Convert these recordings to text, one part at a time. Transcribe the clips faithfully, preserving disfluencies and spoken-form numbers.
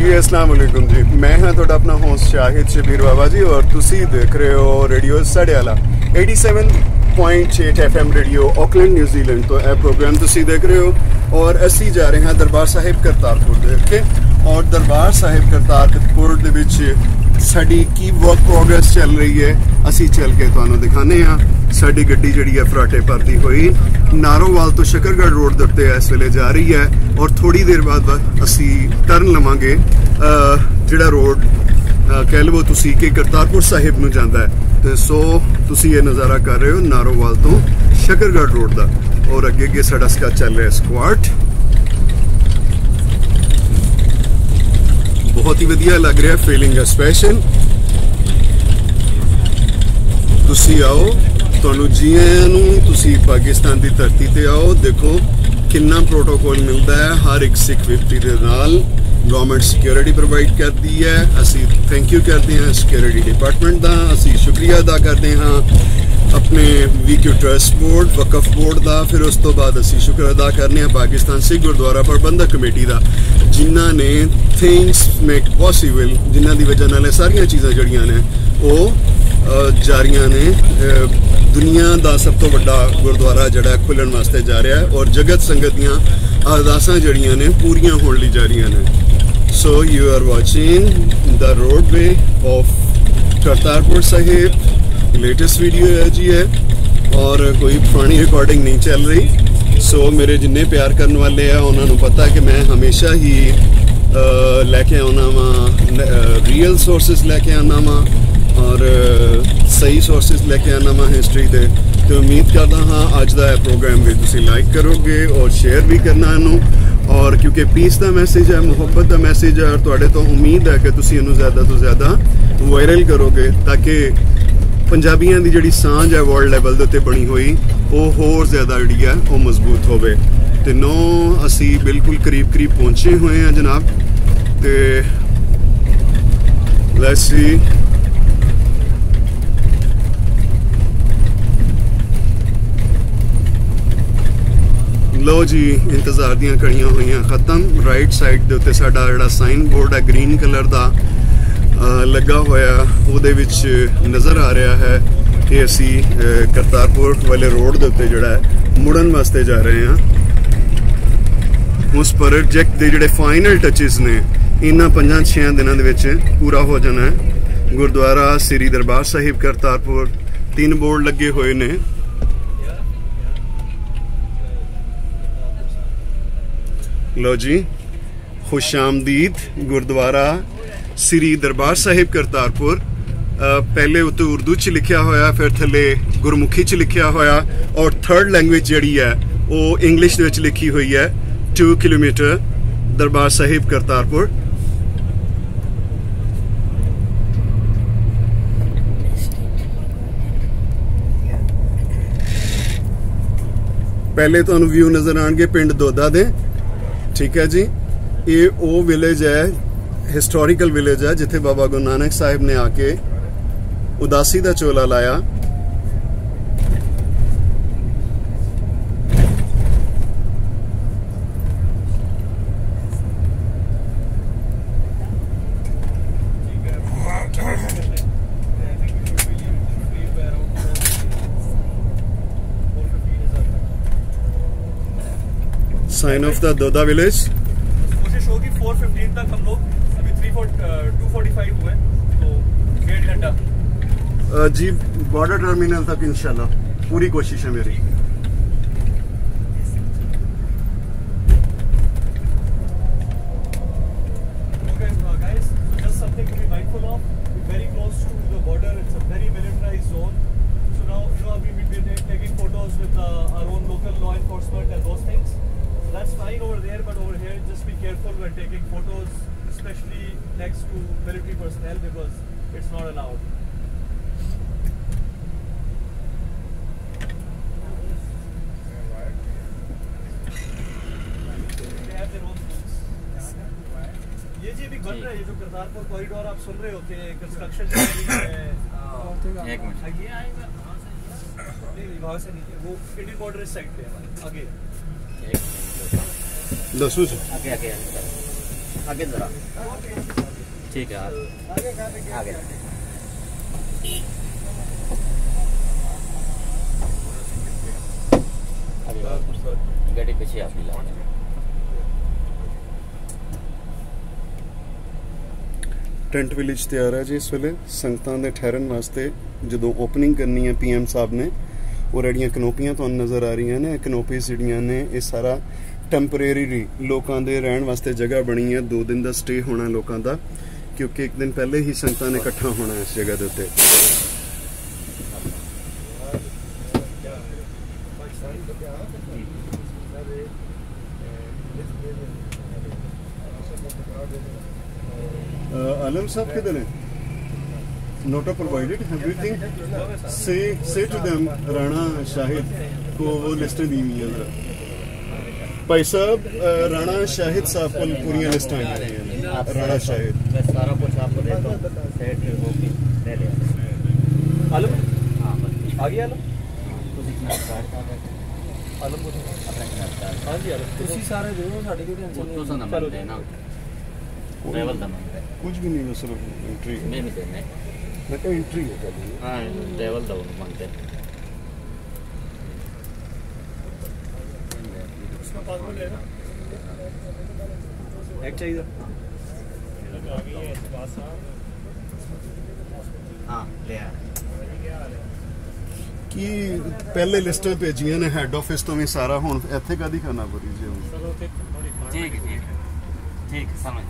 जी अस्सलाम वालेकुम जी, मैं हाँ थोड़ा अपना होस्ट शाहिद शबीर बाबा जी और तुसी देख रहे हो रेडियो साढ़े आला सत्तासी पॉइंट आठ F M radio Auckland New Zealand. तो यह प्रोग्राम तुसी देख रहे हो और असी जा रहे हैं दरबार साहिब करतारपुर देख के। और दरबार साहिब करतारपुर दे विच साडी की वर्क प्रोग्रेस चल रही है, असी चल के तुहानू दिखाने हैं। साडी गड्डी जिहड़ी है फराटे परदी हुई नारोवाल तो शकरगढ़ रोड दे उत्ते इस वेले जा रही है और थोड़ी देर बाद असी टर्न लवांगे जिहड़ा रोड कह लवो तुसी कि करतारपुर साहिब नू जांदा है। ते सो तुसी ये नज़ारा कर रहे हो नारोवाल तो शकरगढ़ रोड दा और अगे अगे साडा स्का चल रहा है स्क्वाट। बहुत ही वधिया लग रहा है, फीलिंग है स्पेशल। तुसी आओ, तुहानू जी आयां नू, तुसी पाकिस्तान की धरती ते आओ। देखो कितना प्रोटोकॉल मिलता है हर एक सिख व्यक्ति के नाल। गवर्नमेंट सिक्योरिटी प्रोवाइड करती है, असी थैंक यू करते हैं सिक्योरिटी डिपार्टमेंट का, असी शुक्रिया अदा करते हैं अपने वी क्यू ट्रस्ट बोर्ड वकफ बोर्ड का। फिर उस तो बाद असी शुक्र अदा करने हैं पाकिस्तान सिख गुरुद्वारा प्रबंधक कमेटी का, जिन्हों ने थिंग्स मेक पॉसीबल, जिन्हों की वजह नाल सारिया चीज़ां जड़ियां ने वो जारियां ने। दुनिया का सब तो बड़ा गुरुद्वारा जड़ा खुलन वास्ते जा रहा है और जगत संगत दियां अरदासां जड़ियां ने पूरियां होने ली जा रही ने। So you are watching the road way of Kartarpur Sahib. Latest video है जी है और कोई पुरानी रिकॉर्डिंग नहीं चल रही। सो so, मेरे जिन्ने प्यार करने वाले हैं उन्होंने पता है कि मैं हमेशा ही लैके आना वा रियल सोर्सेस लैके आना वा और सही सोर्सेस लैके आना वा हिस्टरी दे। तो उम्मीद करता हाँ अज का प्रोग्राम भी तुसी लाइक करोगे और शेयर भी करना इनू। और क्योंकि पीस का मैसेज है, मुहब्बत का मैसेज है और तुहाडे तो उम्मीद है कि तुसी इनू ज़्यादा तो ज़्यादा वायरल करोगे ताकि पंजाबियों की जिहड़ी सांझ है वर्ल्ड लेवल दे उत्ते बनी हुई वो होर ज़्यादा जिहड़ी है वो मजबूत होवे। ते नो असी बिल्कुल करीब करीब पहुँचे हुए हैं जनाब। ते लेट्स सी लो जी, इंतजार दियां कड़ियां हुई खत्म। राइट साइड दे उत्ते साडा जिहड़ा साइन बोर्ड है ग्रीन कलर का लगा होया उहदे विच नज़र आ रहा है कि असी करतारपुर वाले रोड दे उत्ते जिहड़ा है मुड़न वास्ते जा रहे हैं। उस प्रोजेक्ट के जिहड़े फाइनल टचेस ने इन्हां पंजां छे दिनों दे विच पूरा हो जाना है। गुरुद्वारा श्री दरबार साहिब करतारपुर तीन बोर्ड लगे हुए ने। लो जी, खुश आमदीद गुरुद्वारा श्री दरबार साहिब करतारपुर। पहले उत्ते उर्दू च लिखा होया, फिर थले गुरमुखी च लिखा होया और थर्ड लैंग्वेज जिहड़ी है वो इंग्लिश विच लिखी हुई है। Two kilometre Darbar Sahib Kartarpur. पहले तुहानू व्यू नजर आएंगे पिंड दोदा दे, ठीक है जी। ये वो विलेज है, हिस्टोरिकल विलेज है जिथे बाबा गुरु नानक साहिब ने आके उदासी का चोला लाया। Sign of the Doda village. कोशिश होगी फोर फिफ्टीन तक हम लोग, अभी थ्री टू फोर्टी फाइव हुए तो डेढ़ घंटा जी बॉर्डर टर्मिनल तक इंशाल्लाह पूरी कोशिश है मेरी। That's fine over there, but over here just be careful when taking photos, especially next to military personnel, because it's not allowed. They have their own rules. ये जी अभी बन रहा है, ये जो करतारपुर कॉरिडोर आप सुन रहे होते हैं, कंस्ट्रक्शन जारी है। एक मिनट, ये आएगा नहीं, वहाँ से नहीं, वो इंडियन बॉर्डर इस साइड पे है आगे। दसो आगे आगे आगे जरा ठीक है आगे गाड़ी पीछे आप ला टेंट विलेज तैयार है जी इस वेले संगतां दे ठहरन वास्ते जदों ओपनिंग करनी है पीएम साहब ने और एडियां कनोपियां तुहानूं नज़र आ रही ने कनोपीज जिहड़ियां ने ये सारा टैंपरेरी लोगों के रहने वास्ते जगह बनी है दो दिन का स्टे होना लोगों का क्योंकि एक दिन पहले ही संगतां ने इकट्ठा होना इस जगह के उत्ते आलम साहब किधर है नोटा प्रोवाइडेड एवरीथिंग से से टू देम राणा शाहिद को वो लिस्टें दी हुई है जरा भाई साहब राणा शाहिद साहब को पूरी लिस्ट आई हैं राणा शाहिद मैं सारा कुछ आपको देता हूं सेट होके ले ले आलम हां आ गया आलम तो दिखना स्टार्ट कर दे आलम को अपना स्टार्ट हां जी आलम ਤੁਸੀਂ ਸਾਰੇ ਦਿਓ ਸਾਡੇ ਕੋਈ ਟੈਨਸ਼ਨ ਨਹੀਂ ਤੁਸੀਂ ਨਾ ਮੰਨਦੇ ਨਾ लेवल दा मंगते कुछ भी नहीं बस सिर्फ एंट्री मैं नहीं देने मैं तो एंट्री है कभी हां लेवल दा मंगते उसका पासवर्ड है ना एक चाहिए आ गई है पास हां ले आ कि पहले लिस्टां भेजियां ने हैड ऑफिस तो भी सारा हुण ਇੱਥੇ ਕਾਦੀ ਕਰਨਾ ਪੂਰੀ ਜੀ चलो ते ठीक है ठीक है ठीक समझ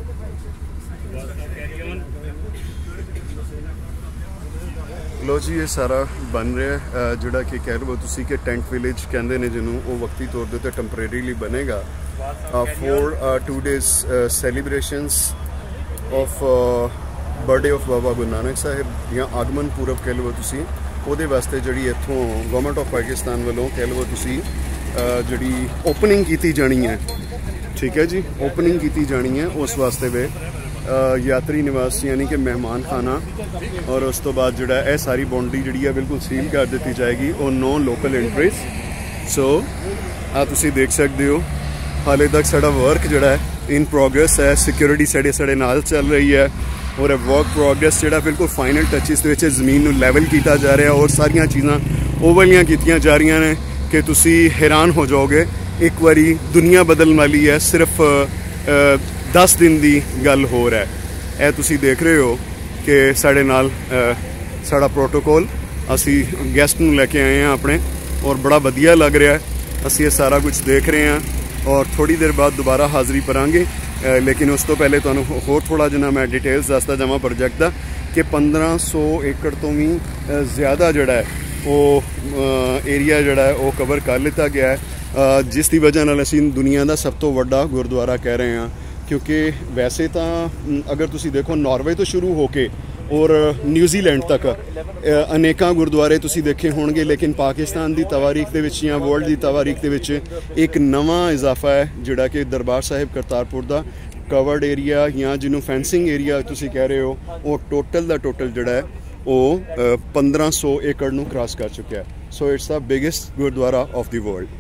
लो जी ये सारा बन रहा है जोड़ा कि कह लो तुसी कि टेंट विलेज कहते हैं जिन्होंने वो वक्ती तौर पर टैंपरेरीली बनेगा for two days celebrations of birthday of Baba Guru Nanak Sahib या आगमन पूरब कह लो तुसी ਉਹਦੇ ਵਾਸਤੇ ਜਿਹੜੀ ਇੱਥੋਂ ਗਵਰਨਮੈਂਟ ਆਫ ਪਾਕਿਸਤਾਨ ਵੱਲੋਂ ਕਹਿ ਲਵੋ ਤੁਸੀਂ ਜਿਹੜੀ ਓਪਨਿੰਗ ਕੀਤੀ ਜਾਣੀ ਹੈ ਠੀਕ ਹੈ ਜੀ ਓਪਨਿੰਗ ਕੀਤੀ ਜਾਣੀ ਹੈ ਉਸ ਵਾਸਤੇ ਵੇ ਯਾਤਰੀ ਨਿਵਾਸ ਯਾਨੀ ਕਿ ਮਹਿਮਾਨ ਖਾਨਾ ਔਰ ਉਸ ਤੋਂ ਬਾਅਦ ਜਿਹੜਾ ਇਹ ਸਾਰੀ ਬਾਉਂਡਰੀ ਜਿਹੜੀ ਹੈ ਬਿਲਕੁਲ ਸੀਲ ਕਰ ਦਿੱਤੀ ਜਾਏਗੀ ਉਹ ਨੋ ਲੋਕਲ ਐਂਟਰੀਜ਼ ਸੋ ਆ ਤੁਸੀਂ ਦੇਖ ਸਕਦੇ ਹੋ ਹਾਲੇ ਤੱਕ ਸਾਡਾ ਵਰਕ ਜਿਹੜਾ ਹੈ ਇਨ ਪ੍ਰੋਗਰੈਸ ਹੈ ਸਿਕਿਉਰਿਟੀ ਸਾਡੇ ਸਾਡੇ ਨਾਲ ਚੱਲ ਰਹੀ ਹੈ और वर्क प्रोग्रेस जो बिल्कुल फाइनल टचिस जमीन में लैवल किया जा रहा और सारिया चीज़ा वो वालियां कीतियां जा रही ने कि तुसी हैरान हो जाओगे एक बारी दुनिया बदलने वाली है सिर्फ दस दिन की गल हो रहा है यह तुसी देख रहे हो कि साढ़े नाल साड़ा प्रोटोकॉल असी गैसट नूं लैके आए हैं अपने और बड़ा वधिया लग रहा है असी ये सारा कुछ देख रहे हैं और थोड़ी देर बाद दोबारा हाज़री भरांगे लेकिन उस तो पहले तुहानूं होर थोड़ा जिन्ना मैं डिटेल्स दसदा जावां प्रोजेक्ट का कि पंद्रह सौ एकड़ तो भी ज़्यादा जोड़ा है वो एरिया जोड़ा है वो कवर कर लिता गया है जिस की वजह नाल असीं दुनिया का सब तो वड्डा गुरुद्वारा कह रहे हैं क्योंकि वैसे तो अगर तुसीं देखो नॉर्वे तो शुरू होके और न्यूजीलैंड तक अनेक गुरुद्वारे तुसीं देखे होणगे लेकिन पाकिस्तान की तवारीख दे विच या वर्ल्ड की तवारीख दे विच एक नवा इजाफा है जिहड़ा कि दरबार साहिब करतारपुर का कवर्ड एरिया या जिन्हों फेंसिंग एरिया तुसीं कह रहे हो वो टोटल का टोटल जिहड़ा है वो पंद्रह सौ एकड़ नूं क्रॉस कर चुका है so it's the biggest gurdwara of the world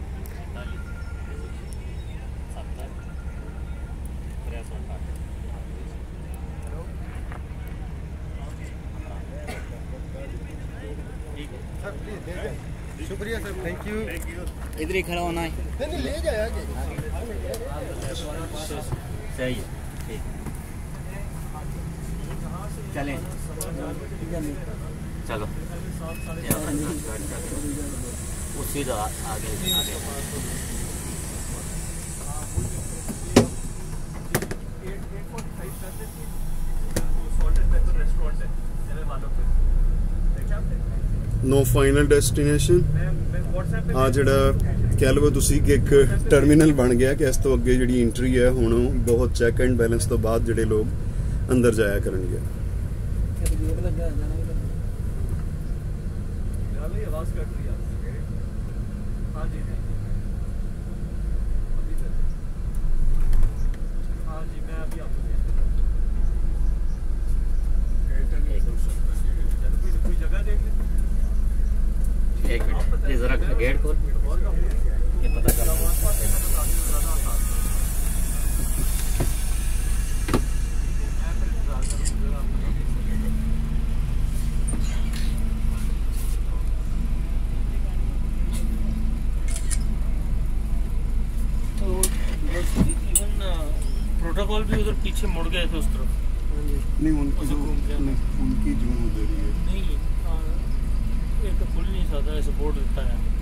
शुक्रिया सर थैंक यू इधर ही खड़ा होना है नहीं ले जाया सही है ठीक चलें चलो उसी तो आगे आगे नो फाइनल डेस्टिनेशन आ जड़ा कह लो तुसी कि एक टर्मिनल बन गया कि इस तो अगे जी एंट्री है हुण बहुत चैक एंड बैलेंस तो बाद जोड़े लोग अंदर जाया करेंगे एक मिनट ये जरा गेट खोल ये पता कर प्रोटोकॉल भी उधर पीछे मुड़ गए थे उस तरफ। नहीं उनकी उसे जो घूम के नहीं, उनकी जून उधर ही है। नहीं, हाँ, एक तो खुल नहीं सकता है, सपोर्ट देता है।